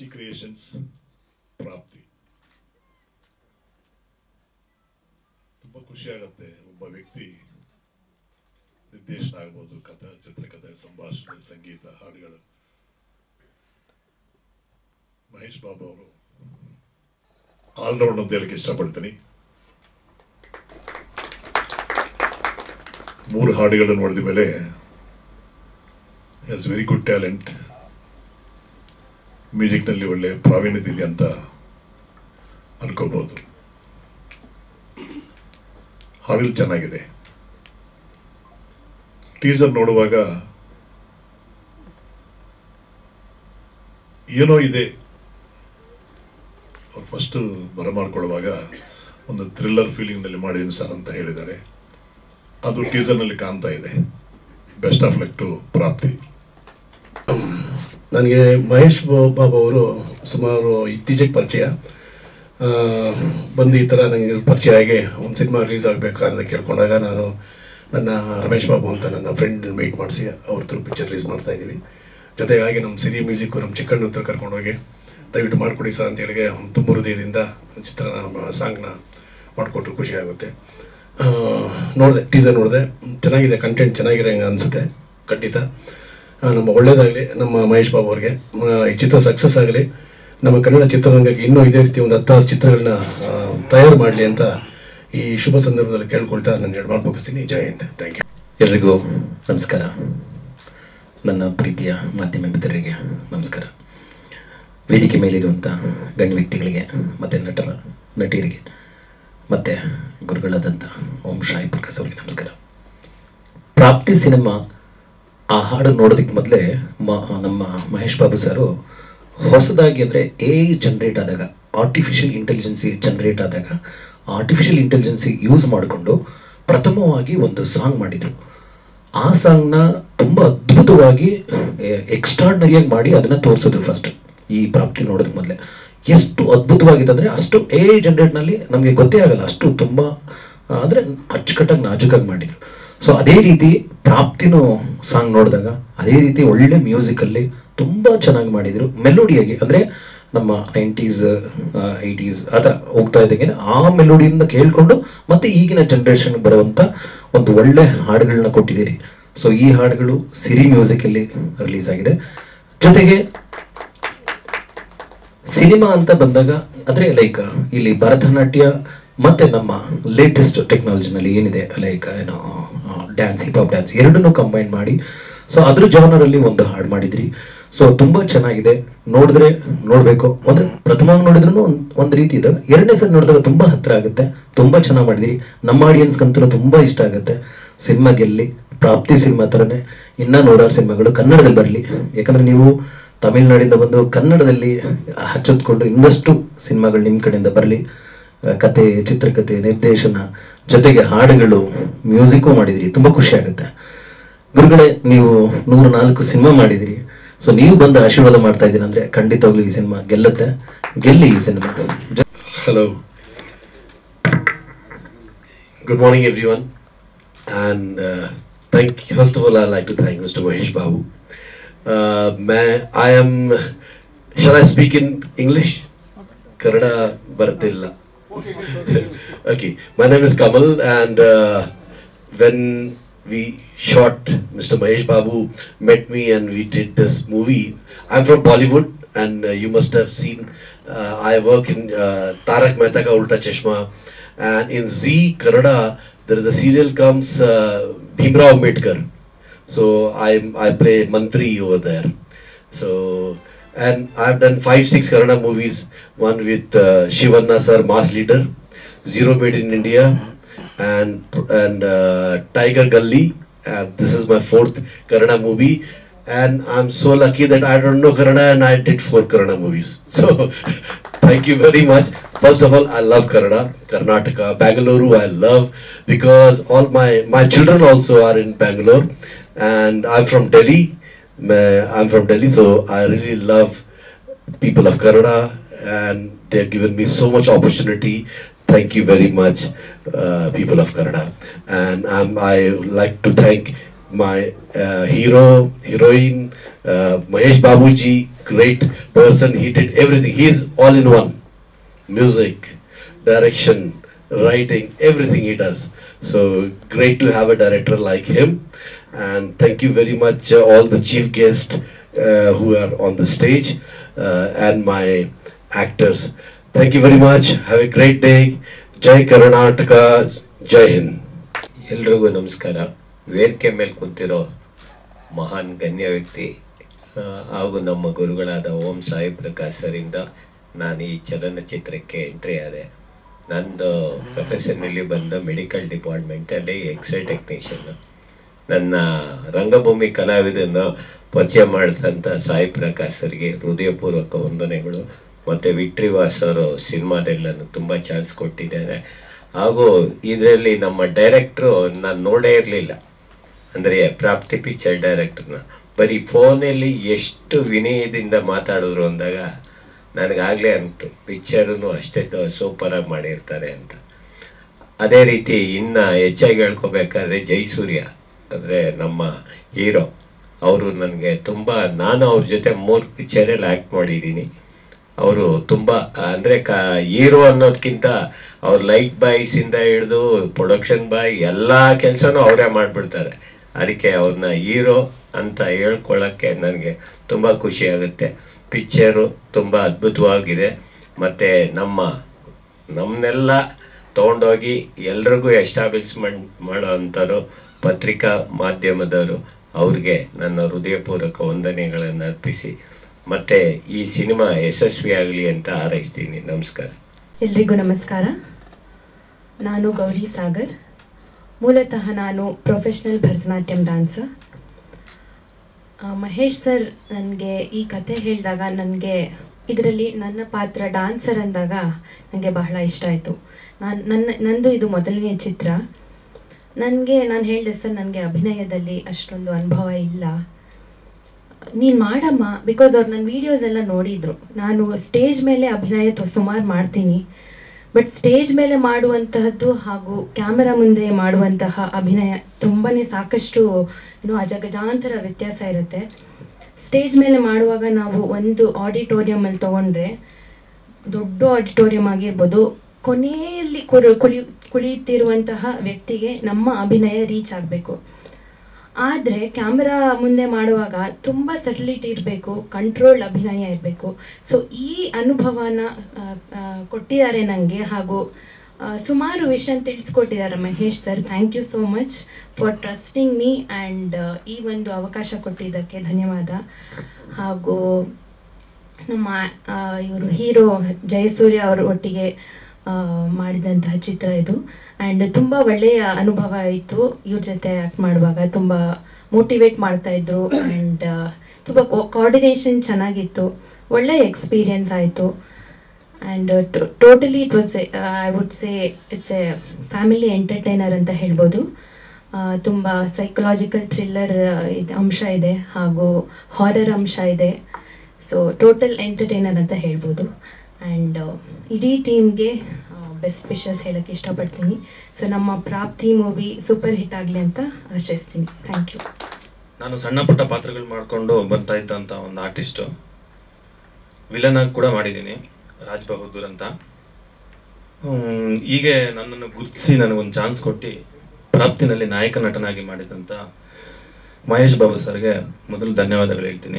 Rishi creations ಪ್ರಾಪ್ತಿ. ತುಂಬ ಖುಷಿ ಆಗುತ್ತೆ ಒಬ್ಬ ವ್ಯಕ್ತಿ ನಿರ್ದೇಶನ ಆಗ್ಬೋದು, ಕಥೆ, ಚಿತ್ರಕಥೆ, ಸಂಭಾಷಣೆ, ಸಂಗೀತ, ಹಾಡುಗಳು. ಮಹೇಶ್ ಬಾಬು ಅವರು ಆಲ್ರೌಂಡ್ ಅಂತ ಹೇಳಕ್ಕೆ ಇಷ್ಟಪಡ್ತೀನಿ. 3 ಹಾಡುಗಳನ್ನು ನೋಡಿದ ಮೇಲೆ ಹ್ಯಾಸ್ ವೆರಿ ಗುಡ್ ಟ್ಯಾಲೆಂಟ್, ಮ್ಯೂಸಿಕ್ನಲ್ಲಿ ಒಳ್ಳೆ ಪ್ರಾವೀಣ್ಯತೆ ಇದೆ ಅಂತ ಅನ್ಕೋಬಹುದು. ಹಾಡುಗಳು ಚೆನ್ನಾಗಿದೆ. ಟೀಸರ್ ನೋಡುವಾಗ ಏನೋ ಇದೆ. ಅವ್ರು ಫಸ್ಟ್ ಬರಮಾಡ್ಕೊಳ್ಳುವಾಗ ಒಂದು ಥ್ರಿಲ್ಲರ್ ಫೀಲಿಂಗ್ನಲ್ಲಿ ಮಾಡಿದ್ದೀನಿ ಸರ್ ಅಂತ ಹೇಳಿದ್ದಾರೆ. ಅದು ಟೀಸರ್ನಲ್ಲಿ ಕಾಣ್ತಾ ಇದೆ. ಬೆಸ್ಟ್ ಆಫ್ ಲಕ್ ಟು ಪ್ರಾಪ್ತಿ. ನನಗೆ ಮಹೇಶ್ ಬಾಬು ಅವರು ಸುಮಾರು ಇತ್ತೀಚೆಗೆ ಪರಿಚಯ ಬಂದು ಈ ಥರ ನನಗೆ ಪರಿಚಯ ಆಗಿ ಒಂದು ಸಿನಿಮಾ ರಿಲೀಸ್ ಆಗಬೇಕು ಅಂತ ಕೇಳ್ಕೊಂಡಾಗ ನಾನು ನನ್ನ ರಮೇಶ್ ಬಾಬು ಅಂತ ನನ್ನ ಫ್ರೆಂಡ್ ಮೀಟ್ ಮಾಡಿಸಿ ಅವ್ರ ಥ್ರೂ ಪಿಕ್ಚರ್ ರಿಲೀಸ್ ಮಾಡ್ತಾಯಿದ್ದೀವಿ. ಜೊತೆಗಾಗಿ ನಮ್ಮ ಸಿರಿ ಮ್ಯೂಸಿಕ್ಕು ನಮ್ಮ ಚಿಕ್ಕಣ್ಣ ಹತ್ರ ಕರ್ಕೊಂಡೋಗಿ ದಯವಿಟ್ಟು ಮಾಡಿಕೊಡಿ ಸರ್ ಅಂತೇಳಿ ತುಂಬ ಹೃದಯದಿಂದ ಸಾಂಗ್ನ ಮಾಡಿಕೊಟ್ರು. ಖುಷಿ ಆಗುತ್ತೆ. ನೋಡಿದೆ, ಟೀಸರ್ ನೋಡಿದೆ, ಚೆನ್ನಾಗಿದೆ, ಕಂಟೆಂಟ್ ಚೆನ್ನಾಗಿದೆ ಹಂಗೆ ಅನಿಸುತ್ತೆ. ಖಂಡಿತ ನಮ್ಮ ಒಳ್ಳೇದಾಗಲಿ ನಮ್ಮ ಮಹೇಶ್ ಬಾಬು ಅವ್ರಿಗೆ. ಈ ಚಿತ್ರ ಸಕ್ಸಸ್ ಆಗಲಿ. ನಮ್ಮ ಕನ್ನಡ ಚಿತ್ರರಂಗಕ್ಕೆ ಇನ್ನೂ ಇದೇ ರೀತಿ ಒಂದು 10 ಚಿತ್ರಗಳನ್ನ ತಯಾರು ಮಾಡಲಿ ಅಂತ ಈ ಶುಭ ಸಂದರ್ಭದಲ್ಲಿ ಕೇಳ್ಕೊಳ್ತಾ ನಾನು 2 ಮಾತು ಮುಗಿಸ್ತೀನಿ. ಜೈ ಹಿಂದ್. Thank you. ಎಲ್ರಿಗೂ ನಮಸ್ಕಾರ. ನನ್ನ ಪ್ರೀತಿಯ ಮಾಧ್ಯಮ ಮಿತ್ರರಿಗೆ ನಮಸ್ಕಾರ. ವೇದಿಕೆ ಮೇಲಿರುವಂಥ ಗಣ್ಯ ವ್ಯಕ್ತಿಗಳಿಗೆ ಮತ್ತು ನಟಿಯರಿಗೆ ಮತ್ತು ಗುರುಗಳಾದಂಥ ಓಂ ಶಾಯಿ ಪ್ರಕಾಶ್ ಅವರಿಗೆ ನಮಸ್ಕಾರ. ಪ್ರಾಪ್ತಿ ಸಿನಿಮಾ ಆ ಹಾಡು ನೋಡೋದಕ್ಕೆ ಮೊದಲೇ ನಮ್ಮ ಮಹೇಶ್ ಬಾಬು ಸರು ಹೊಸದಾಗಿ ಅಂದರೆ AI ಜನ್ರೇಟ್ ಆದಾಗ, ಆರ್ಟಿಫಿಷಿಯಲ್ ಇಂಟೆಲಿಜೆನ್ಸಿ ಜನ್ರೇಟ್ ಆದಾಗ ಆರ್ಟಿಫಿಷಿಯಲ್ ಇಂಟೆಲಿಜೆನ್ಸಿ ಯೂಸ್ ಮಾಡಿಕೊಂಡು ಪ್ರಥಮವಾಗಿ ಒಂದು ಸಾಂಗ್ ಮಾಡಿದರು. ಆ ಸಾಂಗ್ನ ತುಂಬ ಅದ್ಭುತವಾಗಿ ಎಕ್ಸ್ಟ್ರಾರ್ಡನರಿಯಾಗಿ ಮಾಡಿ ಅದನ್ನು ತೋರಿಸಿದ್ರು ಫಸ್ಟ್. ಈ ಪ್ರಾಪ್ತಿ ನೋಡೋದಕ್ಕೆ ಮೊದಲೇ ಎಷ್ಟು ಅದ್ಭುತವಾಗಿದೆ ಅಂದರೆ ಅಷ್ಟು AI ಜನ್ರೇಟ್ನಲ್ಲಿ ನಮಗೆ ಗೊತ್ತೇ ಆಗಲ್ಲ, ಅಷ್ಟು ತುಂಬ ಅಂದರೆ ಅಚ್ಚುಕಟ್ಟಾಗಿ ನಾಜೂಕಾಗಿ ಮಾಡಿದರು. ಸೊ ಅದೇ ರೀತಿ ಪ್ರಾಪ್ತಿನೂ ಸಾಂಗ್ ನೋಡಿದಾಗ ಅದೇ ರೀತಿ ಒಳ್ಳೆ ಮ್ಯೂಸಿಕಲ್ಲಿ ತುಂಬ ಚೆನ್ನಾಗಿ ಮಾಡಿದರು. ಮೆಲೋಡಿಯಾಗಿ ಅಂದರೆ ನಮ್ಮ 90s 80s ಆ ಥರ ಹೋಗ್ತಾ ಇದ್ದಂಗೆ ಆ ಮೆಲೋಡಿಯಿಂದ ಕೇಳಿಕೊಂಡು ಮತ್ತೆ ಈಗಿನ ಜನ್ರೇಷನ್ಗೆ ಬರುವಂಥ ಒಂದು ಒಳ್ಳೆ ಹಾಡುಗಳನ್ನ ಕೊಟ್ಟಿದ್ದೀರಿ. ಸೊ ಈ ಹಾಡುಗಳು ಸಿರಿ ಮ್ಯೂಸಿಕಲ್ಲಿ ರಿಲೀಸ್ ಆಗಿದೆ. ಜೊತೆಗೆ ಸಿನಿಮಾ ಅಂತ ಬಂದಾಗ ಅಂದರೆ ಲೈಕ್ ಇಲ್ಲಿ ಭರತನಾಟ್ಯ ಮತ್ತು ನಮ್ಮ ಲೇಟೆಸ್ಟ್ ಟೆಕ್ನಾಲಜಿನಲ್ಲಿ ಏನಿದೆ ಲೈಕ್ ಏನೋ ಡ್ಯಾನ್ಸ್, ಹಿಪ್-ಹಾಪ್ ಡ್ಯಾನ್ಸ್ ಎರಡನ್ನೂ ಕಂಬೈನ್ ಮಾಡಿ ಸೊ ಅದ್ರ ಜಾನರಲ್ಲಿ ಒಂದು ಹಾಡು ಮಾಡಿದ್ರಿ. ಸೊ ತುಂಬ ಚೆನ್ನಾಗಿದೆ. ನೋಡಿದ್ರೆ ನೋಡಬೇಕು ಅಂದರೆ ಪ್ರಥಮವಾಗಿ ನೋಡಿದ್ರೂ ಒಂದು ರೀತಿ ಇದ್ದಾಗ ಎರಡನೇ ಸಲ ನೋಡಿದಾಗ ತುಂಬ ಹತ್ತಿರ ಆಗುತ್ತೆ. ತುಂಬ ಚೆನ್ನಾಗಿ ಮಾಡಿದಿರಿ. ನಮ್ಮ ಆಡಿಯನ್ಸ್ಗಂತೂ ತುಂಬ ಇಷ್ಟ ಆಗುತ್ತೆ. ಸಿನಿಮಾ ಗೆಲ್ಲಿ. ಪ್ರಾಪ್ತಿ ಸಿನಿಮಾ ಥರನೇ ಇನ್ನೂ 100 ಸಿನಿಮಾಗಳು ಕನ್ನಡದಲ್ಲಿ ಬರಲಿ. ಯಾಕಂದರೆ ನೀವು ತಮಿಳ್ನಾಡಿಂದ ಬಂದು ಕನ್ನಡದಲ್ಲಿ ಹಚ್ಚೊತ್ಕೊಂಡು ಇನ್ನಷ್ಟು ಸಿನಿಮಾಗಳು ನಿಮ್ಮ ಕಡೆಯಿಂದ ಬರಲಿ. ಕತೆ, ಚಿತ್ರಕಥೆ, ನಿರ್ದೇಶನ ಜೊತೆಗೆ ಹಾಡುಗಳು, ಮ್ಯೂಸಿಕ್ಕು ಮಾಡಿದಿರಿ. ತುಂಬ ಖುಷಿ ಆಗುತ್ತೆ. ಗುರುಗಳೇ, ನೀವು 104 ಸಿನಿಮಾ ಮಾಡಿದಿರಿ. ಸೊ ನೀವು ಬಂದು ಆಶೀರ್ವಾದ ಮಾಡ್ತಾ ಇದ್ದೀರಿ ಅಂದರೆ ಖಂಡಿತವಾಗ್ಲೂ ಈ ಸಿನಿಮಾ ಗೆಲ್ಲುತ್ತೆ. ಗೆಲ್ಲಿ ಈ cinema. Hello. Good morning, everyone. And first of all, I'd like to thank Mr. Mahesh Babu. Shall I speak in English? Kannada Barattilla. Okay. My name is Kamal, and when we shot, Mr. Mahesh Babu met me and we did this movie. I'm from Bollywood, and you must have seen I work in Tarak Mehta Ka Ulta Chashma, and in Zee Kannada there is a serial comes Bhimrao Ambedkar. So I play Mantri over there. So and I've done 5-6 Kannada movies. One with Shivanna sir, Mass Leader, Zero Made in India, and Tiger Gully. This is my 4th Kannada movie, and I'm so lucky that I don't know Kannada and I did 4 Kannada movies. So thank you very much. First of all, I love Kannada, Karnataka, Bangalore. I love because all my children also are in Bangalore, and I'm from Delhi. So I really love people of Kannada, and they've given me so much opportunity. Thank you very much, people of Kannada. And I like to thank my heroine, Mahesh Babuji, great person. He did everything. He is all in one. Music, direction, writing, everything he does. So great to have a director like him. And thank you very much all the chief guests who are on the stage and my actors. Thank you very much. Have a great day. Jai Karnataka, Jai Hind. ಎಲ್ರಿಗೂ ನಮಸ್ಕಾರ. ವೇದಿಕೆ ಮೇಲೆ ಕುಂತಿರೋ ಮಹಾನ್ ಗಣ್ಯ ವ್ಯಕ್ತಿ ಹಾಗೂ ನಮ್ಮ ಗುರುಗಳಾದ ಓಂ ಸಾಯಿ ಪ್ರಕಾಶ್ ಸರಿಂದ ನಾನು ಈ ಚಲನಚಿತ್ರಕ್ಕೆ ಎಂಟ್ರಿ ಆದೆ. ನಂದು ಪ್ರೊಫೆಷನಲ್ಲಿ ಬಂದ ಮೆಡಿಕಲ್ ಡಿಪಾರ್ಟ್ಮೆಂಟಲ್ಲಿ ಎಕ್ಸ್ರೇ ಟೆಕ್ನಿಷಿಯನ್. ನನ್ನ ರಂಗಭೂಮಿ ಕಲಾವಿದನ್ನು ಪರಿಚಯ ಮಾಡಿದಂಥ ಸಾಯಿ ಪ್ರಕಾಶ್ ಅವರಿಗೆ ಹೃದಯಪೂರ್ವಕ ವಂದನೆಗಳು. ಮತ್ತು ವಿಕ್ಟ್ರಿವಾಸ್ ಅವರು ಸಿನಿಮಾದಲ್ಲಿ ನನಗೆ ತುಂಬ ಚಾನ್ಸ್ ಕೊಟ್ಟಿದ್ದಾರೆ. ಹಾಗೂ ಇದರಲ್ಲಿ ನಮ್ಮ ಡೈರೆಕ್ಟ್ರು ನಾನು ನೋಡೇ ಇರಲಿಲ್ಲ, ಅಂದರೆ ಪ್ರಾಪ್ತಿ ಪಿಕ್ಚರ್ ಡೈರೆಕ್ಟ್ರನ್ನ. ಬರೀ ಫೋನಲ್ಲಿ ಎಷ್ಟು ವಿನಯದಿಂದ ಮಾತಾಡಿದ್ರು ಅಂದಾಗ ನನಗಾಗಲೇ ಅಂತು ಪಿಕ್ಚರೂ ಅಷ್ಟೇ ಸೂಪರಾಗಿ ಮಾಡಿರ್ತಾರೆ ಅಂತ. ಅದೇ ರೀತಿ ಇನ್ನು ಹೆಚ್ಚಾಗಿ ಹೇಳ್ಕೊಬೇಕಾದ್ರೆ ಜಯಸೂರ್ಯ ಅಂದರೆ ನಮ್ಮ ಹೀರೋ, ಅವರು ನನಗೆ ತುಂಬ, ನಾನು ಅವ್ರ ಜೊತೆ 3 ಪಿಕ್ಚರಲ್ಲಿ ಆ್ಯಕ್ಟ್ ಮಾಡಿದ್ದೀನಿ. ಅವರು ತುಂಬ ಅಂದರೆ ಹೀರೋ ಅನ್ನೋದಕ್ಕಿಂತ ಅವ್ರು ಲೈಟ್ ಬಾಯ್ಸಿಂದ ಹಿಡಿದು ಪ್ರೊಡಕ್ಷನ್ ಬಾಯ್ ಎಲ್ಲ ಕೆಲಸನೂ ಅವರೇ ಮಾಡಿಬಿಡ್ತಾರೆ. ಅದಕ್ಕೆ ಅವ್ರನ್ನ ಹೀರೋ ಅಂತ ಹೇಳ್ಕೊಳ್ಳೋಕ್ಕೆ ನನಗೆ ತುಂಬ ಖುಷಿಯಾಗುತ್ತೆ. ಪಿಕ್ಚರು ತುಂಬ ಅದ್ಭುತವಾಗಿದೆ. ಮತ್ತು ನಮ್ಮನ್ನೆಲ್ಲ ತೊಗೊಂಡೋಗಿ ಎಲ್ರಿಗೂ ಎಸ್ಟಾಬ್ಲಿಷ್ಮೆಂಟ್ ಮಾಡೋ ಅಂಥವ್ರು ಪತ್ರಿಕಾ ಮಾಧ್ಯಮದವರು, ಅವ್ರಿಗೆ ನನ್ನ ಹೃದಯಪೂರ್ವಕ ವಂದನೆಗಳನ್ನು ಅರ್ಪಿಸಿ ಮತ್ತು ಈ ಸಿನಿಮಾ ಯಶಸ್ವಿಯಾಗಲಿ ಅಂತ ಹಾರೈಸ್ತೀನಿ. ನಮಸ್ಕಾರ. ಎಲ್ರಿಗೂ ನಮಸ್ಕಾರ. ನಾನು ಗೌರಿ ಸಾಗರ್. ಮೂಲತಃ ನಾನು professional Bharatanatyam dancer. Mahesh sir ನನಗೆ ಈ ಕಥೆ ಹೇಳಿದಾಗ ನನಗೆ ಇದರಲ್ಲಿ ನನ್ನ ಪಾತ್ರ ಡ್ಯಾನ್ಸರ್ ಅಂದಾಗ ನನಗೆ ಬಹಳ ಇಷ್ಟ ಆಯಿತು. ನಂದು ಇದು ಮೊದಲನೇ ಚಿತ್ರ. ನಾನು ಹೇಳಿದೆ ಸರ್, ನನಗೆ ಅಭಿನಯದಲ್ಲಿ ಅಷ್ಟೊಂದು ಅನುಭವ ಇಲ್ಲ, ನೀನು ಮಾಡಮ್ಮ. ಬಿಕಾಸ್ ಅವ್ರು ನನ್ನ ವೀಡಿಯೋಸ್ ಎಲ್ಲ ನೋಡಿದರು. ನಾನು ಸ್ಟೇಜ್ ಮೇಲೆ ಅಭಿನಯ ಸುಮಾರು ಮಾಡ್ತೀನಿ, ಬಟ್ ಸ್ಟೇಜ್ ಮೇಲೆ ಮಾಡುವಂತಹದ್ದು ಹಾಗೂ ಕ್ಯಾಮರಾ ಮುಂದೆ ಮಾಡುವಂತಹ ಅಭಿನಯ ತುಂಬಾ ಸಾಕಷ್ಟು ಅಜಗಜಾಂತರ ವ್ಯತ್ಯಾಸ ಇರುತ್ತೆ. ಸ್ಟೇಜ್ ಮೇಲೆ ಮಾಡುವಾಗ ನಾವು ಒಂದು ಆಡಿಟೋರಿಯಮಲ್ಲಿ ತೊಗೊಂಡ್ರೆ, ದೊಡ್ಡ ಆಡಿಟೋರಿಯಂ ಆಗಿರ್ಬೋದು, ಕೊನೆಯಲ್ಲಿ ಕುಳಿತಿರುವಂತಹ ವ್ಯಕ್ತಿಗೆ ನಮ್ಮ ಅಭಿನಯ ರೀಚ್ ಆಗಬೇಕು. ಆದರೆ ಕ್ಯಾಮ್ರಾ ಮುಂದೆ ಮಾಡುವಾಗ ತುಂಬ ಸಟಲಿಟಿ ಇರಬೇಕು, ಕಂಟ್ರೋಲ್ ಅಭಿನಯ ಇರಬೇಕು. ಸೊ ಈ ಅನುಭವನ ಕೊಟ್ಟಿದ್ದಾರೆ ನನಗೆ, ಹಾಗೂ ಸುಮಾರು ವಿಷಯ ತಿಳಿಸ್ಕೊಟ್ಟಿದ್ದಾರೆ Mahesh sir. Thank you so much for trusting me and ಈ ಒಂದು ಅವಕಾಶ ಕೊಟ್ಟಿದ್ದಕ್ಕೆ ಧನ್ಯವಾದ. ಹಾಗೂ ನಮ್ಮ ಇವರು ಹೀರೋ ಜಯಸೂರ್ಯ ಅವರ ಒಟ್ಟಿಗೆ ಮಾಡಿದಂತಹ ಚಿತ್ರ ಇದು. ಆ್ಯಂಡ್ ತುಂಬ ಒಳ್ಳೆಯ ಅನುಭವ ಆಯಿತು. ಇವ್ರ ಜೊತೆ ಆ್ಯಕ್ಟ್ ಮಾಡುವಾಗ ತುಂಬ ಮೋಟಿವೇಟ್ ಮಾಡ್ತಾಯಿದ್ರು ಆ್ಯಂಡ್ ತುಂಬ ಕೋಆರ್ಡಿನೇಷನ್ ಚೆನ್ನಾಗಿತ್ತು. ಒಳ್ಳೆಯ ಎಕ್ಸ್ಪೀರಿಯನ್ಸ್ ಆಯಿತು. And totally it was I would say it's a family entertainer ಅಂತ ಹೇಳ್ಬೋದು. ತುಂಬ ಸೈಕಲಾಜಿಕಲ್ ಥ್ರಿಲ್ಲರ್ ಅಂಶ ಇದೆ ಹಾಗೂ ಹಾರರ್ ಅಂಶ ಇದೆ. ಸೊ ಟೋಟಲ್ ಎಂಟರ್ಟೈನರ್ ಅಂತ ಹೇಳ್ಬೋದು. ಆ್ಯಂಡ್ ಇಡೀ ಟೀಮ್ಗೆ ಬೆಸ್ಟ್ ವಿಶಸ್ ಹೇಳೋಕ್ಕೆ ಇಷ್ಟಪಡ್ತೀನಿ. ಸೊ ನಮ್ಮ ಪ್ರಾಪ್ತಿ ಮೂವಿ ಸೂಪರ್ ಹಿಟ್ ಆಗಲಿ ಅಂತ ಆಶಿಸ್ತೀನಿ. Thank you. ನಾನು ಸಣ್ಣ ಪುಟ್ಟ ಪಾತ್ರಗಳು ಮಾಡಿಕೊಂಡು ಬರ್ತಾ ಇದ್ದಂಥ ಒಂದು ಆರ್ಟಿಸ್ಟು. ವಿಲನ್ ಆಗಿ ಕೂಡ ಮಾಡಿದ್ದೀನಿ, ರಾಜ್ ಬಹದ್ದೂರ್ ಅಂತ. ಹೀಗೆ ನನ್ನನ್ನು ಗುರುತಿಸಿ ನನಗೊಂದು ಚಾನ್ಸ್ ಕೊಟ್ಟು ಪ್ರಾಪ್ತಿನಲ್ಲಿ ನಾಯಕ ನಟನಾಗಿ ಮಾಡಿದಂಥ ಮಹೇಶ್ ಬಾಬು ಸರ್ಗೆ ಮೊದಲು ಧನ್ಯವಾದಗಳು ಹೇಳ್ತೀನಿ.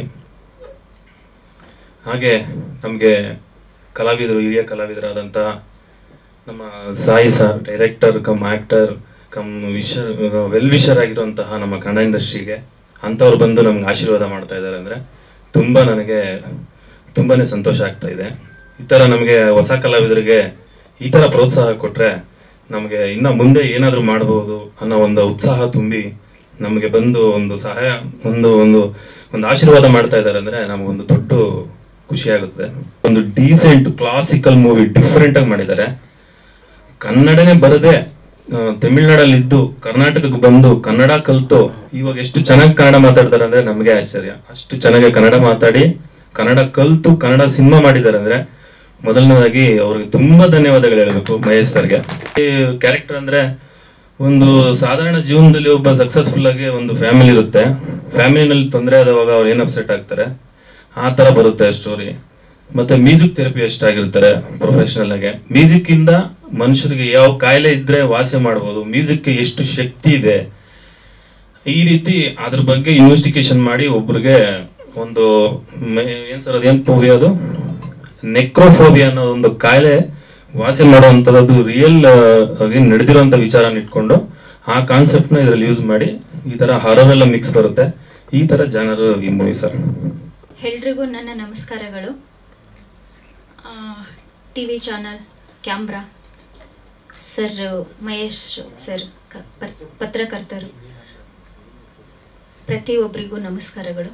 ಹಾಗೆ ನಮಗೆ ಕಲಾವಿದರು, ಹಿರಿಯ ಕಲಾವಿದರಾದಂಥ ನಮ್ಮ Sai sir, director cum actor cum well wisher ಆಗಿರುವಂತಹ ನಮ್ಮ ಕನ್ನಡ ಇಂಡಸ್ಟ್ರಿಗೆ ಅಂಥವ್ರು ಬಂದು ನಮ್ಗೆ ಆಶೀರ್ವಾದ ಮಾಡ್ತಾ ಇದ್ದಾರೆ ಅಂದರೆ ನನಗೆ ತುಂಬಾ ಸಂತೋಷ ಆಗ್ತಾ ಇದೆ. ಈ ಥರ ನಮಗೆ ಹೊಸ ಕಲಾವಿದರಿಗೆ ಈ ಥರ ಪ್ರೋತ್ಸಾಹ ಕೊಟ್ಟರೆ ನಮಗೆ ಇನ್ನು ಮುಂದೆ ಏನಾದರೂ ಮಾಡ್ಬೋದು ಅನ್ನೋ ಒಂದು ಉತ್ಸಾಹ ತುಂಬಿ ನಮಗೆ ಬಂದು ಒಂದು ಸಹಾಯ, ಒಂದು ಆಶೀರ್ವಾದ ಮಾಡ್ತಾ ಇದ್ದಾರೆ ಅಂದರೆ ನಮಗೊಂದು ದೊಡ್ಡ ಖುಷಿ ಆಗುತ್ತದೆ. ಒಂದು ಡೀಸೆಂಟ್ ಕ್ಲಾಸಿಕಲ್ ಮೂವಿ ಡಿಫ್ರೆಂಟ್ ಆಗಿ ಮಾಡಿದ್ದಾರೆ. ಕನ್ನಡನೇ ಬರದೆ ತಮಿಳ್ನಾಡಲ್ಲಿ ಇದ್ದು ಕರ್ನಾಟಕಕ್ಕೆ ಬಂದು ಕನ್ನಡ ಕಲ್ತು ಇವಾಗ ಎಷ್ಟು ಚೆನ್ನಾಗಿ ಕನ್ನಡ ಮಾತಾಡ್ತಾರೆ ಅಂದ್ರೆ ನಮಗೆ ಆಶ್ಚರ್ಯ. ಅಷ್ಟು ಚೆನ್ನಾಗಿ ಕನ್ನಡ ಮಾತಾಡಿ ಕನ್ನಡ ಕಲ್ತು ಕನ್ನಡ ಸಿನಿಮಾ ಮಾಡಿದ್ದಾರೆ ಅಂದ್ರೆ ಮೊದಲನೇದಾಗಿ ಅವ್ರಿಗೆ ತುಂಬಾ ಧನ್ಯವಾದಗಳು ಹೇಳಬೇಕು ಮಹೇಶ್ ಸರ್ಗೆ. ಕ್ಯಾರೆಕ್ಟರ್ ಅಂದ್ರೆ ಒಂದು ಸಾಧಾರಣ ಜೀವನದಲ್ಲಿ ಒಬ್ಬ ಸಕ್ಸಸ್ಫುಲ್ ಆಗಿ ಒಂದು ಫ್ಯಾಮಿಲಿ ಇರುತ್ತೆ, ಫ್ಯಾಮಿಲಿನಲ್ಲಿ ತೊಂದರೆ ಆದವಾಗ ಅವ್ರು ಏನು ಅಪ್ಸೆಟ್ ಆಗ್ತಾರೆ ಆ ಥರ ಬರುತ್ತೆ ಸ್ಟೋರಿ. ಮತ್ತೆ ಮ್ಯೂಸಿಕ್ ಥೆರಪಿ ಎಷ್ಟಾಗಿರ್ತಾರೆ ಪ್ರೊಫೆಷನಲ್ ಆಗಿ, ಮ್ಯೂಸಿಕ್ ಇಂದ ಮನುಷ್ಯರಿಗೆ ಯಾವ ಕಾಯಿಲೆ ಇದ್ರೆ ವಾಸಿ ಮಾಡ್ಬೋದು, ಮ್ಯೂಸಿಕ್ ಎಷ್ಟು ಶಕ್ತಿ ಇದೆ, ಈ ರೀತಿ ಅದ್ರ ಬಗ್ಗೆ ಇನ್ವೆಸ್ಟಿಗೇಷನ್ ಮಾಡಿ ಒಬ್ರಿಗೆ ಒಂದು ಏನ್ ಸರ್ ಅದೇನ್ ಫೋಬಿಯಾ, ಅದು ನೆಕ್ರೋಫೋಬಿಯಾ ಅನ್ನೋ ಒಂದು ಕಾಯಿಲೆ ವಾಸಿ ಮಾಡುವಂಥದ್ದು ರಿಯಲ್ ಆಗಿ ನಡೆದಿರುವಂತ ವಿಚಾರನ ಇಟ್ಕೊಂಡು ಆ ಕಾನ್ಸೆಪ್ಟ್ ನ ಇದರಲ್ಲಿ ಯೂಸ್ ಮಾಡಿ ಈ ತರ ಹಾರರ್ ಎಲ್ಲ ಮಿಕ್ಸ್ ಬರುತ್ತೆ, ಈ ತರ ಜನರು ಈ ಮೂವಿ ಸರ್. ಎಲ್ರಿಗೂ ನನ್ನ ನಮಸ್ಕಾರಗಳು. TV channel, camera sir, Mahesh sir, ಪತ್ರಕರ್ತರು, ಪ್ರತಿಯೊಬ್ಬರಿಗೂ ನಮಸ್ಕಾರಗಳು.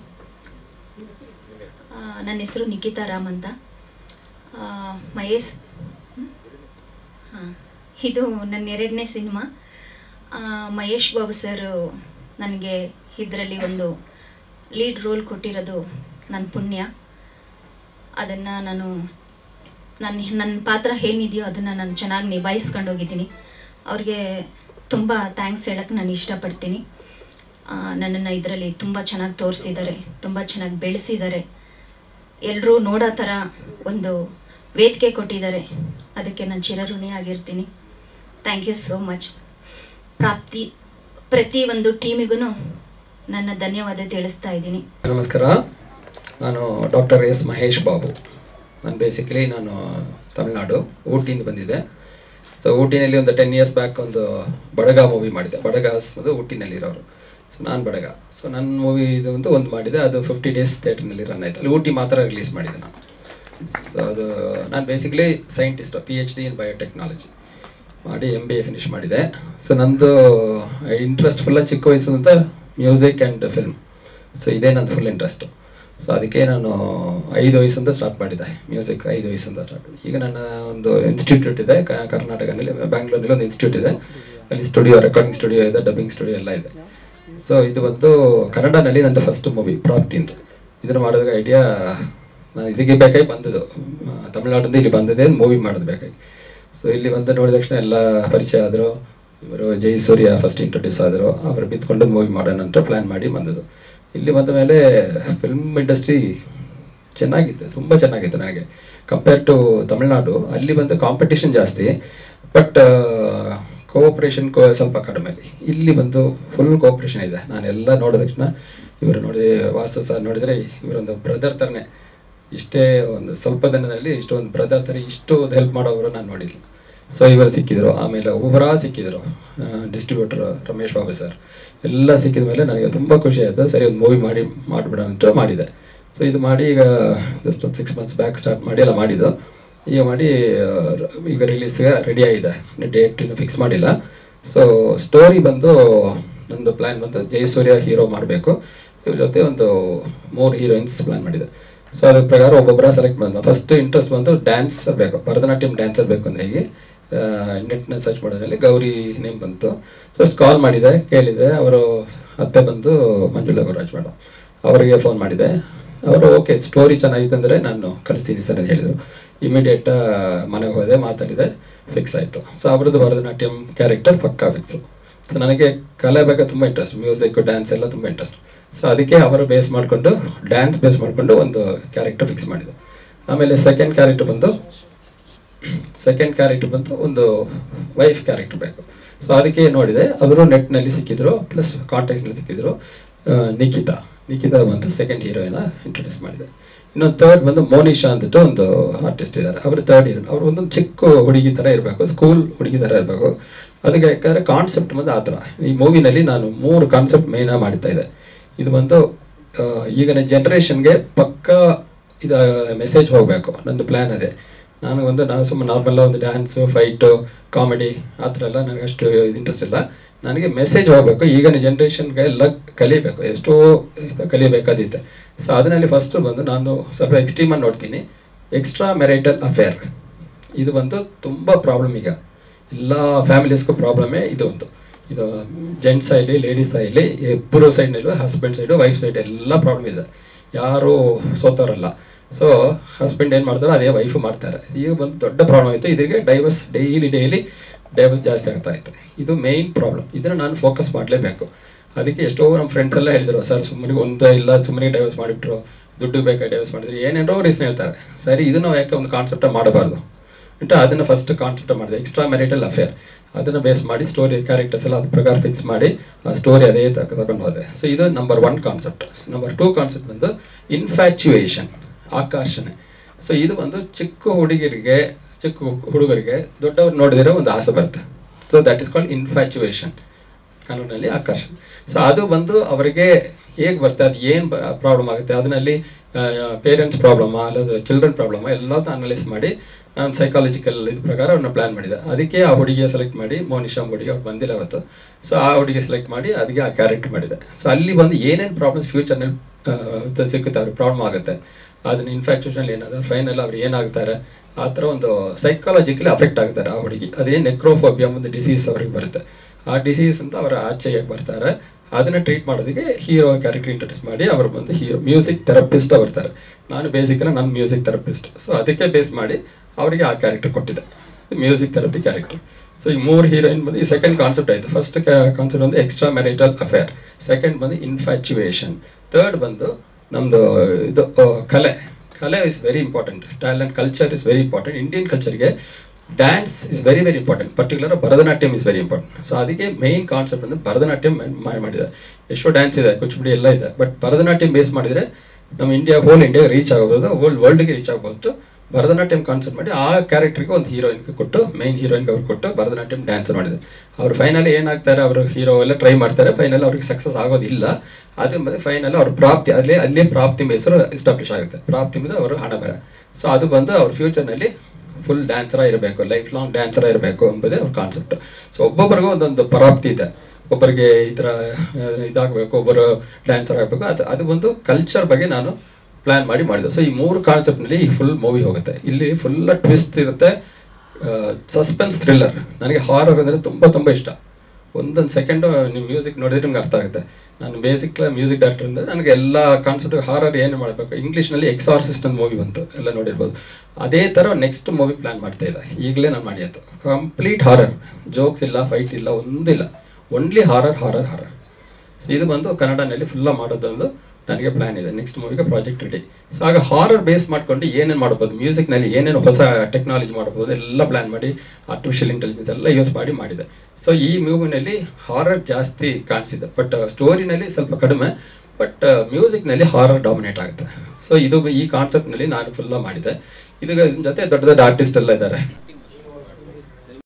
ನನ್ನ ಹೆಸರು ನಿಖಿತಾ ರಾಮ್ ಅಂತ. ಮಹೇಶ್, ಇದು ನನ್ನ 2ನೇ ಸಿನಿಮಾ. ಮಹೇಶ್ ಬಾಬು ಸರ್ ನನಗೆ ಇದರಲ್ಲಿ ಒಂದು ಲೀಡ್ ರೋಲ್ ಕೊಟ್ಟಿರೋದು ನನ್ನ ಪುಣ್ಯ. ಅದನ್ನು ನನ್ನ ಪಾತ್ರ ಏನಿದೆಯೋ ಅದನ್ನು ನಾನು ಚೆನ್ನಾಗಿ ನಿಭಾಯಿಸ್ಕೊಂಡು ಹೋಗಿದ್ದೀನಿ. ಅವ್ರಿಗೆ ತುಂಬ ಥ್ಯಾಂಕ್ಸ್ ಹೇಳೋಕ್ಕೆ ನಾನು ಇಷ್ಟಪಡ್ತೀನಿ. ನನ್ನನ್ನು ಇದರಲ್ಲಿ ತುಂಬ ಚೆನ್ನಾಗಿ ತೋರಿಸಿದ್ದಾರೆ, ತುಂಬ ಚೆನ್ನಾಗಿ ಬೆಳೆಸಿದ್ದಾರೆ, ಎಲ್ಲರೂ ನೋಡೋ ಥರ ಒಂದು ವೇದಿಕೆ ಕೊಟ್ಟಿದ್ದಾರೆ. ಅದಕ್ಕೆ ನಾನು ಚಿರಋಣಿ ಆಗಿರ್ತೀನಿ. Thank you so much. ಪ್ರತಿ ಒಂದು ಟೀಮಿಗೂ ನನ್ನ ಧನ್ಯವಾದ ತಿಳಿಸ್ತಾ ಇದ್ದೀನಿ. ನಮಸ್ಕಾರ, ನಾನು ಡಾಕ್ಟರ್ ಎಸ್ ಮಹೇಶ್ ಬಾಬು. ನಾನು ತಮಿಳ್ನಾಡು, ಊಟಿಯಿಂದ ಬಂದಿದ್ದೆ. ಸೊ ಊಟಿನಲ್ಲಿ ಒಂದು 10 years ಬ್ಯಾಕ್ ಒಂದು ಬಡಗ ಮೂವಿ ಮಾಡಿದೆ. ಬಡಗಾಸ್ ಅದು ಊಟಿನಲ್ಲಿರೋರು. ಸೊ ನಾನು ಬಡಗ. ಸೊ ನನ್ನ ಮೂವಿ ಇದು ಒಂದು ಮಾಡಿದೆ, ಅದು 50 days ಥಿಯೇಟರ್ನಲ್ಲಿ ರನ್ ಆಯಿತು. ಅಲ್ಲಿ ಊಟಿ ಮಾತ್ರ ರಿಲೀಸ್ ಮಾಡಿದೆ ನಾನು. ಸೊ ಅದು ನಾನು basically scientist, PhD in biotechnology ಮಾಡಿ MBA ಫಿನಿಷ್ ಮಾಡಿದೆ. ಸೊ ನಂದು ಇಂಟ್ರೆಸ್ಟ್ ಫುಲ್ಲ ಚಿಕ್ಕ ವಯಸ್ಸಿಂದ ಮ್ಯೂಸಿಕ್ ಆ್ಯಂಡ್ ಫಿಲ್ಮ್. ಸೊ ಇದೇ ನಂದು ಫುಲ್ ಇಂಟ್ರೆಸ್ಟು. ಸೊ ಅದಕ್ಕೆ ನಾನು 5 ವಯಸ್ಸಿಂದ ಸ್ಟಾರ್ಟ್ ಮಾಡಿದ್ದೆ ಮ್ಯೂಸಿಕ್. 5 ವಯಸ್ಸಿಂದ ಸ್ಟಾರ್ಟ್. ಈಗ ನನ್ನ ಒಂದು ಇನ್ಸ್ಟಿಟ್ಯೂಟ್ ಇದೆ ಕರ್ನಾಟಕದಲ್ಲಿ, ಬ್ಯಾಂಗ್ಳೂರಲ್ಲಿ ಒಂದು ಇನ್ಸ್ಟಿಟ್ಯೂಟ್ ಇದೆ. ಅಲ್ಲಿ ಸ್ಟುಡಿಯೋ, ರೆಕಾರ್ಡಿಂಗ್ ಸ್ಟುಡಿಯೋ ಇದೆ, ಡಬ್ಬಿಂಗ್ ಸ್ಟುಡಿಯೋ ಎಲ್ಲ ಇದೆ. ಸೊ ಇದು ಕನ್ನಡನಲ್ಲಿ ನಂದು ಫಸ್ಟ್ ಮೂವಿ ಪ್ರಾಪ್ತಿ ಅಂತ. ಇದನ್ನು ಮಾಡೋದಕ್ಕೆ ಐಡಿಯಾ ನಾನು ಇದಕ್ಕೆ ಬೇಕಾಗಿ ಬಂದದ್ದು, ತಮಿಳ್ನಾಡಿಂದ ಇಲ್ಲಿ ಬಂದಿದೆ ಮೂವಿ ಮಾಡೋದು ಬೇಕಾಗಿ. ಸೊ ಇಲ್ಲಿ ಬಂದು ನೋಡಿದ ತಕ್ಷಣ ಎಲ್ಲ ಪರಿಚಯ ಆದರು. ಇವರು ಜಯಸೂರ್ಯ ಫಸ್ಟ್ ಇಂಟ್ರೊಡ್ಯೂಸ್ ಆದರು. ಅವರು ಬಿತ್ಕೊಂಡು ಮೂವಿ ಮಾಡೋಣ ಅಂತ ಪ್ಲ್ಯಾನ್ ಮಾಡಿ ಬಂದದ್ದು. ಇಲ್ಲಿ ಬಂದ ಮೇಲೆ ಫಿಲ್ಮ್ ಇಂಡಸ್ಟ್ರಿ ಚೆನ್ನಾಗಿತ್ತು, ತುಂಬ ಚೆನ್ನಾಗಿತ್ತು ನನಗೆ ಕಂಪೇರ್ ಟು ತಮಿಳ್ನಾಡು. ಅಲ್ಲಿ ಬಂದು ಕಾಂಪಿಟೇಷನ್ ಜಾಸ್ತಿ, ಬಟ್ ಕೋಆಪ್ರೇಷನ್ ಸ್ವಲ್ಪ ಕಡಿಮೆ. ಇಲ್ಲಿ ಬಂದು ಫುಲ್ ಕೋಆಪ್ರೇಷನ್ ಇದೆ. ನಾನೆಲ್ಲ ನೋಡಿದ ತಕ್ಷಣ ಇವರು ವಾಸು ಸರ್ ನೋಡಿದರೆ ಇವರೊಂದು ಬ್ರದರ್ ಥರನೇ. ಇಷ್ಟೇ ಒಂದು ಸ್ವಲ್ಪ ದಿನದಲ್ಲಿ ಇಷ್ಟೊಂದು ಬ್ರದರ್ ಥರ ಇಷ್ಟು ಹೆಲ್ಪ್ ಮಾಡೋರು ನಾನು ನೋಡಿಲ್ಲ. ಸೊ ಇವರು ಸಿಕ್ಕಿದ್ರು. ಆಮೇಲೆ ಒಬ್ಬರ ಸಿಕ್ಕಿದ್ರು ಡಿಸ್ಟ್ರಿಬ್ಯೂಟರ್ ರಮೇಶ್ ಬಾಬು ಸರ್. ಎಲ್ಲ ಸಿಕ್ಕಿದ ಮೇಲೆ ನನಗೆ ತುಂಬ ಖುಷಿ ಆಯಿತು. ಸರಿ ಒಂದು ಮೂವಿ ಮಾಡಿಬಿಡೋಣ ಅಂತ ಮಾಡಿದೆ. ಸೊ ಇದು ಮಾಡಿ ಈಗ ಜಸ್ಟ್ ಒಂದು 6 months ಬ್ಯಾಕ್ ಸ್ಟಾರ್ಟ್ ಮಾಡಿ ಎಲ್ಲ ಮಾಡಿದ್ದು. ಈಗ ಮಾಡಿ ಈಗ ರಿಲೀಸ್ಗೆ ರೆಡಿ ಆಗಿದೆ. ಡೇಟ್ ಇನ್ನೂ ಫಿಕ್ಸ್ ಮಾಡಿಲ್ಲ. ಸೊ ಸ್ಟೋರಿ ನಂದು ಪ್ಲ್ಯಾನ್ ಜಯಸೂರ್ಯ ಹೀರೋ ಮಾಡಬೇಕು. ಇವ್ರ ಜೊತೆ ಒಂದು 3 ಹೀರೋಯಿನ್ಸ್ ಪ್ಲ್ಯಾನ್ ಮಾಡಿದೆ. ಸೊ ಅದ್ರ ಪ್ರಕಾರ ಒಬ್ಬೊಬ್ಬರ ಸೆಲೆಕ್ಟ್ ಮಾಡಿದ. ಫಸ್ಟ್ ಇಂಟ್ರೆಸ್ಟ್ ಡ್ಯಾನ್ಸರ್ ಬೇಕು, ಭರತನಾಟ್ಯಂ ಡ್ಯಾನ್ಸರ್ ಬೇಕು ಅಂತ ಹೇಗೆ ನೆಟ್ನ ಸರ್ಚ್ ಮಾಡೋದ್ರಲ್ಲಿ ಗೌರಿ ನೇಮ್ ಬಂತು. ಫಸ್ಟ್ ಕಾಲ್ ಮಾಡಿದೆ, ಕೇಳಿದೆ. ಅವರು ಅತ್ತೆ ಮಂಜುಳಾ ಗುರುರಾಜ್ ಮೇಡಮ್ ಅವರಿಗೆ ಫೋನ್ ಮಾಡಿದೆ. ಅವರು ಓಕೆ ಸ್ಟೋರಿ ಚೆನ್ನಾಗಿತ್ತು ಅಂದರೆ ನಾನು ಕಳಿಸ್ತೀನಿ ಸರ್ ಅಂತ ಹೇಳಿದರು. ಇಮಿಡಿಯೇಟ್ ಮನೆಗೆ ಹೋದೆ, ಮಾತಾಡಿದೆ, ಫಿಕ್ಸ್ ಆಯಿತು. ಸೊ ಅವ್ರದ್ದು ಭರತನಾಟ್ಯಂ ಕ್ಯಾರೆಕ್ಟರ್ ಪಕ್ಕಾ ಫಿಕ್ಸು. ಸೊ ನನಗೆ ಕಲೆ ಬಗ್ಗೆ ತುಂಬ ಇಂಟ್ರೆಸ್ಟ್, ಮ್ಯೂಸಿಕ್ ಡ್ಯಾನ್ಸ್ ಎಲ್ಲ ತುಂಬ ಇಂಟ್ರೆಸ್ಟ್. ಸೊ ಅದಕ್ಕೆ ಅವರು ಡ್ಯಾನ್ಸ್ ಬೇಸ್ ಮಾಡಿಕೊಂಡು ಒಂದು ಕ್ಯಾರೆಕ್ಟರ್ ಫಿಕ್ಸ್ ಮಾಡಿದೆ. ಆಮೇಲೆ ಸೆಕೆಂಡ್ ಕ್ಯಾರೆಕ್ಟರ್ ಬಂದು ಒಂದು ವೈಫ್ ಕ್ಯಾರೆಕ್ಟರ್ ಬೇಕು. ಸೊ ಅದಕ್ಕೆ ನೋಡಿದೆ, ಅವರು ನೆಟ್ನಲ್ಲಿ ಸಿಕ್ಕಿದ್ರು, ಪ್ಲಸ್ ಕಾಂಟ್ಯಾಕ್ಟ್ನಲ್ಲಿ ಸಿಕ್ಕಿದ್ರು. ನಿಖಿತಾ ಬಂದು ಸೆಕೆಂಡ್ ಹೀರೋಯಿನ ಇಂಟ್ರೊಡ್ಯೂಸ್ ಮಾಡಿದೆ. ಇನ್ನೊಂದು ಥರ್ಡ್ ಮೋನಿಶಾ ಅಂದ್ಬಿಟ್ಟು ಒಂದು ಆರ್ಟಿಸ್ಟ್ ಇದ್ದಾರೆ. ಅವರು ಥರ್ಡ್ ಹೀರೋಯಿನ್. ಅವರು ಒಂದೊಂದು ಚಿಕ್ಕ ಹುಡುಗಿ ಥರ ಇರಬೇಕು, ಸ್ಕೂಲ್ ಹುಡುಗಿ ಥರ ಇರಬೇಕು. ಅದಕ್ಕೆ ಯಾಕಂದರೆ ಕಾನ್ಸೆಪ್ಟ್ ಆ ಥರ. ಈ ಮೂವಿನಲ್ಲಿ ನಾನು 3 ಕಾನ್ಸೆಪ್ಟ್ ಮೇಯ್ನಾಗಿ ಮಾಡ್ತಾ ಇದೆ. ಇದು ಈಗಿನ ಜನ್ರೇಷನ್ಗೆ ಪಕ್ಕಾ ಇದು ಮೆಸೇಜ್ ಹೋಗಬೇಕು, ನಂದು ಪ್ಲ್ಯಾನ್ ಅದೇ. ನಾವು ಸುಮ್ಮನೆ ನಾರ್ಮಲ್ಲ ಒಂದು ಡ್ಯಾನ್ಸು, ಫೈಟು, ಕಾಮಿಡಿ ಆ ಥರ ಎಲ್ಲ ನನಗೆ ಅಷ್ಟು ಇಂಟ್ರೆಸ್ಟ್ ಇಲ್ಲ. ನನಗೆ ಮೆಸೇಜ್ ಹೋಗಬೇಕು, ಈಗಿನ ಜನ್ರೇಷನ್ಗೆ ಎಲ್ಲ ಕಲಿಬೇಕು, ಎಷ್ಟೋ ಕಲಿಬೇಕಾದಿತ್ತೆ. ಸೊ ಅದರಲ್ಲಿ ಫಸ್ಟ್ ನಾನು ಸ್ವಲ್ಪ ಎಕ್ಸ್ಟ್ರೀಮನ್ನು ನೋಡ್ತೀನಿ. ಎಕ್ಸ್ಟ್ರಾ ಮ್ಯಾರಿಟಲ್ ಅಫೇರ್ ಇದು ತುಂಬ ಪ್ರಾಬ್ಲಮ್. ಈಗ ಎಲ್ಲ ಫ್ಯಾಮಿಲೀಸ್ಗೂ ಪ್ರಾಬ್ಲಮೇ ಇದು. ಇದು ಜೆಂಟ್ಸ್ ಆಗಲಿ ಲೇಡೀಸ್ ಆಗಲಿ ಇಬ್ಬರು ಸೈಡ್ನಲ್ಲೂ, ಹಸ್ಬೆಂಡ್ ಸೈಡು ವೈಫ್ ಸೈಡ್ ಎಲ್ಲ ಪ್ರಾಬ್ಲಮ್ ಇದೆ. ಯಾರೂ ಸೋತವರಲ್ಲ. ಸೊ ಹಸ್ಬೆಂಡ್ ಏನು ಮಾಡ್ತಾರೋ ಅದೇ ವೈಫು ಮಾಡ್ತಾರೆ. ಈಗ ದೊಡ್ಡ ಪ್ರಾಬ್ಲಮ್ ಆಯಿತು. ಇದಕ್ಕೆ ಡೈವರ್ಸ್ ಡೈಲಿ ಡೈವರ್ಸ್ ಜಾಸ್ತಿ ಆಗ್ತಾ ಇತ್ತು. ಇದು ಮೇಯ್ನ್ ಪ್ರಾಬ್ಲಮ್. ಇದನ್ನು ನಾನು ಫೋಕಸ್ ಮಾಡಲೇಬೇಕು. ಅದಕ್ಕೆ ಎಷ್ಟೋ ನಮ್ಮ ಫ್ರೆಂಡ್ಸ್ ಎಲ್ಲ ಹೇಳಿದರು, ಸರ್ ಸುಮ್ಮನೆ ಒಂದೇ ಇಲ್ಲ, ಸುಮ್ಮನೆ ಡೈವರ್ಸ್ ಮಾಡಿಬಿಟ್ರು, ದುಡ್ಡು ಬೇಕಾಗಿ ಡೈವರ್ಸ್ ಮಾಡಿದ್ರು, ಏನೇನೋ ರೀಸನ್ ಹೇಳ್ತಾರೆ. ಸರಿ, ಇದನ್ನು ಯಾಕೆ ಒಂದು ಕಾನ್ಸೆಪ್ಟ ಮಾಡಬಾರ್ದು ಅಂತ ಅದನ್ನು ಫಸ್ಟ್ ಕಾನ್ಸೆಪ್ಟ್ ಮಾಡಿದೆ. ಎಕ್ಸ್ಟ್ರಾ ಮ್ಯಾರಿಟಲ್ ಅಫೇರ್ ಅದನ್ನು ಬೇಸ್ ಮಾಡಿ ಸ್ಟೋರಿ ಕ್ಯಾರೆಕ್ಟರ್ಸ್ ಎಲ್ಲ ಅದ್ರ ಪ್ರಕಾರ ಫಿಕ್ಸ್ ಮಾಡಿ ಆ ಸ್ಟೋರಿ ಅದೇ ತಗೊಂಡು ಹೋದೆ. ಸೊ ಇದು ನಂಬರ್ 1 ಕಾನ್ಸೆಪ್ಟ್. ನಂಬರ್ 2 ಕಾನ್ಸೆಪ್ಟ್ ಬಂದು ಇನ್ಫ್ಯಾಚುಯೇಷನ್, ಆಕರ್ಷಣೆ. ಸೊ ಇದು ಒಂದು ಚಿಕ್ಕ ಹುಡುಗರಿಗೆ ದೊಡ್ಡವ್ರು ನೋಡಿದಿರೋ ಒಂದು ಆಸೆ ಬರುತ್ತೆ. So that is called infatuation, ಕನ್ನಡದಲ್ಲಿ ಆಕರ್ಷಣೆ. ಸೊ ಅದು ಬಂದು ಅವರಿಗೆ ಹೇಗೆ ಬರುತ್ತೆ, ಅದು ಏನು ಪ್ರಾಬ್ಲಮ್ ಆಗುತ್ತೆ, ಅದರಲ್ಲಿ ಪೇರೆಂಟ್ಸ್ ಪ್ರಾಬ್ಲಮಾ ಅಲ್ಲದು ಚಿಲ್ಡ್ರನ್ ಪ್ರಾಬ್ಲಮಾ ಎಲ್ಲದನ್ನ ಅನಲೈಸ್ ಮಾಡಿ ನಾನು ಸೈಕಾಲಜಿಕಲ್ ಇದು ಪ್ರಕಾರ ಅವ್ರನ್ನ ಪ್ಲ್ಯಾನ್ ಮಾಡಿದೆ. ಅದಕ್ಕೆ ಆ ಹುಡುಗಿಯ ಸೆಲೆಕ್ಟ್ ಮಾಡಿ, ಮೋನಿಶಾ ಹುಡುಗಿ ಅವ್ರು ಬಂದಿಲ್ಲ ಅವತ್ತು. ಸೊ ಆ ಹುಡುಗಿ ಸೆಲೆಕ್ಟ್ ಮಾಡಿ ಅದಕ್ಕೆ ಆ ಕ್ಯಾರೆಕ್ಟರ್ ಮಾಡಿದೆ. ಸೊ ಅಲ್ಲಿ ಬಂದು ಏನೇನು ಪ್ರಾಬ್ಲಮ್ಸ್ ಫ್ಯೂಚರ್ನಲ್ಲಿ ಸಿಕ್ಕುತ್ತೆ, ಅವ್ರಿಗೆ ಪ್ರಾಬ್ಲಮ್ ಆಗುತ್ತೆ, ಅದನ್ನ ಇನ್ಫ್ಯಾಕ್ಚುಷನಲ್ಲಿ ಏನಾದ್ರು ಫೈನಲ್ ಅವ್ರು ಏನಾಗ್ತಾರೆ, ಆ ಥರ ಒಂದು ಸೈಕಾಲಜಿಕಲಿ ಅಫೆಕ್ಟ್ ಆಗ್ತಾರೆ ಆ ಹುಡುಗಿ. ಅದೇ ನೆಕ್ರೋಫೋಬಿಯಾ ಒಂದು ಡಿಸೀಸ್ ಅವ್ರಿಗೆ ಬರುತ್ತೆ. ಆ ಡಿಸೀಸ್ ಅಂತ ಅವರ ಆಚೆಗೆ ಬರ್ತಾರೆ. ಅದನ್ನು ಟ್ರೀಟ್ ಮಾಡೋದಕ್ಕೆ ಹೀರೋ ಕ್ಯಾರೆಕ್ಟರ್ ಇಂಟ್ರೊಡ್ಯೂಸ್ ಮಾಡಿ ಅವರು ಬಂದು ಹೀರೋ ಮ್ಯೂಸಿಕ್ ಥೆರಪಿಸ್ಟ್ ಬರ್ತಾರೆ. ನಾನು ಬೇಸಿಕಲಿ ನಾನು ಮ್ಯೂಸಿಕ್ ಥೆರಪಿಸ್ಟ್. ಸೊ ಅದಕ್ಕೆ ಬೇಸ್ ಮಾಡಿ ಅವರಿಗೆ ಆ ಕ್ಯಾರೆಕ್ಟರ್ ಕೊಟ್ಟಿದೆ, ಮ್ಯೂಸಿಕ್ ಥೆರಪಿ ಕ್ಯಾರೆಕ್ಟರ್. ಸೊ ಈ 3 ಹೀರೋಯಿನ್ ಬಂದು ಈ ಸೆಕೆಂಡ್ ಕಾನ್ಸೆಪ್ಟ್ ಆಯಿತು. ಫಸ್ಟ್ ಕಾನ್ಸೆಪ್ಟ್ ಬಂದು ಎಕ್ಸ್ಟ್ರಾ ಮ್ಯಾರಿಟಲ್ ಅಫೇರ್, ಸೆಕೆಂಡ್ ಬಂದು ಇನ್ಫ್ಯಾಚುಯೇಷನ್, ಥರ್ಡ್ ಬಂದು ನಮ್ಮದು ಇದು ಕಲೆ is very important. Talent, culture is very important. Indian ಕಲ್ಚರ್ಗೆ dance is very very important. Particular Bharatanatyam is very important. So ಅದಕ್ಕೆ ಮೇಯ್ನ್ ಕಾನ್ಸೆಪ್ಟ್ ಅಂದರೆ ಭರತನಾಟ್ಯಂ ಮಾಡಿದೆ. ಎಷ್ಟೋ ಡ್ಯಾನ್ಸ್ ಇದೆ, ಕುಚಿಪುಡಿ ಎಲ್ಲ ಇದೆ, ಬಟ್ ಭರತನಾಟ್ಯಂ ಬೇಸ್ ಮಾಡಿದರೆ ನಮ್ಮ ಹೋಲ್ ಇಂಡಿಯಾ ರೀಚ್ ಆಗ್ಬೋದು, ಹೋಲ್ ವರ್ಲ್ಡ್ಗೆ ರೀಚ್ ಆಗ್ಬೋದು. ಭರತನಾಟ್ಯಂ ಕಾನ್ಸೆಪ್ಟ್ ಮಾಡಿ ಆ ಕ್ಯಾರೆಕ್ಟರ್ಗೆ ಒಂದು ಹೀರೋಯಿನ್ಗೆ ಕೊಟ್ಟು, ಮೇಯ್ನ್ ಹೀರೋಯಿನ್ಗೆ ಅವ್ರು ಕೊಟ್ಟು ಭರತನಾಟ್ಯಂ ಡ್ಯಾನ್ಸ್ ಮಾಡಿದೆ. ಅವ್ರು ಫೈನಲಿ ಏನಾಗ್ತಾರೆ, ಅವರು ಹೀರೋ ಎಲ್ಲ ಟ್ರೈ ಮಾಡ್ತಾರೆ, ಫೈನಲ್ ಅವ್ರಿಗೆ ಸಕ್ಸಸ್ ಆಗೋದಿಲ್ಲ. ಅದ್ರ ಮೇಲೆ ಫೈನಲ್ ಅವ್ರ ಪ್ರಾಪ್ತಿ, ಅಲ್ಲೇ ಪ್ರಾಪ್ತಿ ಹೆಸರು ಎಸ್ಟಾಬ್ಲಿಷ್ ಆಗುತ್ತೆ. ಪ್ರಾಪ್ತಿ ಮೇಲೆ ಅವರು ಹಣ ಬರ. ಸೊ ಅದು ಬಂದು ಅವ್ರ ಫ್ಯೂಚರ್ನಲ್ಲಿ ಫುಲ್ ಡ್ಯಾನ್ಸರ ಇರಬೇಕು, ಲೈಫ್ ಲಾಂಗ್ ಡ್ಯಾನ್ಸರ ಇರಬೇಕು ಎಂಬುದೇ ಅವ್ರ ಕಾನ್ಸೆಪ್ಟ್. ಸೊ ಒಬ್ಬೊಬ್ಬರಿಗೂ ಒಂದೊಂದು ಪ್ರಾಪ್ತಿ ಇದೆ. ಒಬ್ಬರಿಗೆ ಈ ಥರ ಇದಾಗಬೇಕು, ಒಬ್ಬರು ಡ್ಯಾನ್ಸರ್ ಆಗಬೇಕು. ಅದು ಒಂದು ಕಲ್ಚರ್ ಬಗ್ಗೆ ನಾನು ಪ್ಲ್ಯಾನ್ ಮಾಡಿದೆ. ಸೊ ಈ 3 ಕಾನ್ಸೆಪ್ಟ್ನಲ್ಲಿ ಈ ಫುಲ್ ಮೂವಿ ಹೋಗುತ್ತೆ. ಇಲ್ಲಿ ಫುಲ್ ಟ್ವಿಸ್ಟ್ ಇರುತ್ತೆ, ಸಸ್ಪೆನ್ಸ್ ಥ್ರಿಲ್ಲರ್. ನನಗೆ ಹಾರರ್ ಅಂದರೆ ತುಂಬ ಇಷ್ಟ. ಒಂದೊಂದು ಸೆಕೆಂಡು ನೀವು ಮ್ಯೂಸಿಕ್ ನೋಡಿದ್ರೆ ನಿಮ್ಗೆ ಅರ್ಥ ಆಗುತ್ತೆ. ನಾನು ಬೇಸಿಕ್ ಮ್ಯೂಸಿಕ್ ಡೈರೆಕ್ಟರ್ ಅಂದರೆ ನನಗೆ ಎಲ್ಲ ಕಾನ್ಸೆಪ್ಟ್ ಹಾರರ್ ಏನು ಮಾಡಬೇಕು. ಇಂಗ್ಲೀಷ್ನಲ್ಲಿ ಎಕ್ಸಾರ್ಸಿಸ್ಟ್ ಅಂತ ಮೂವಿ ಬಂತು, ಎಲ್ಲ ನೋಡಿರ್ಬೋದು. ಅದೇ ಥರ ನೆಕ್ಸ್ಟ್ ಮೂವಿ ಪ್ಲ್ಯಾನ್ ಮಾಡ್ತಾ ಇದ್ದೆ. ಈಗಲೇ ನಾನು ಮಾಡಿದ್ದು ಕಂಪ್ಲೀಟ್ ಹಾರರ್, ಜೋಕ್ಸ್ ಇಲ್ಲ, ಫೈಟ್ ಇಲ್ಲ, ಒಂದಿಲ್ಲ, ಓನ್ಲಿ ಹಾರರ್. ಸೊ ಇದು ಬಂದು ಕನ್ನಡನಲ್ಲಿ ಫುಲ್ಲ ಮಾಡೋದೊಂದು ನನಗೆ ಪ್ಲ್ಯಾನ್ ಇದೆ. ನೆಕ್ಸ್ಟ್ ಮೂವಿಗೆ ಪ್ರಾಜೆಕ್ಟ್ ರೆಡಿ. ಸೊ ಆಗ ಹಾರರ್ ಬೇಸ್ ಮಾಡ್ಕೊಂಡು ಏನೇನು ಮಾಡ್ಬೋದು, ಮ್ಯೂಸಿಕ್ನಲ್ಲಿ ಏನೇನು ಹೊಸ ಟೆಕ್ನಾಲಜಿ ಮಾಡ್ಬೋದು ಎಲ್ಲ ಪ್ಲ್ಯಾನ್ ಮಾಡಿ, ಆರ್ಟಿಫಿಷಿಯಲ್ ಇಂಟೆಲಿಜೆನ್ಸ್ ಎಲ್ಲ ಯೂಸ್ ಮಾಡಿ ಮಾಡಿದೆ. ಸೊ ಈ ಮೂವಿನಲ್ಲಿ ಹಾರರ್ ಜಾಸ್ತಿ ಕಾಣಿಸಿದೆ, ಬಟ್ ಸ್ಟೋರಿನಲ್ಲಿ ಸ್ವಲ್ಪ ಕಡಿಮೆ, ಬಟ್ ಮ್ಯೂಸಿಕ್ನಲ್ಲಿ ಹಾರರ್ ಡಾಮಿನೇಟ್ ಆಗುತ್ತೆ. ಸೊ ಇದು ಈ ಕಾನ್ಸೆಪ್ಟ್ನಲ್ಲಿ ನಾನು ಫುಲ್ಲ ಮಾಡಿದೆ. ಇದು ಜೊತೆ ದೊಡ್ಡ ಆರ್ಟಿಸ್ಟ್ ಎಲ್ಲ ಇದ್ದಾರೆ.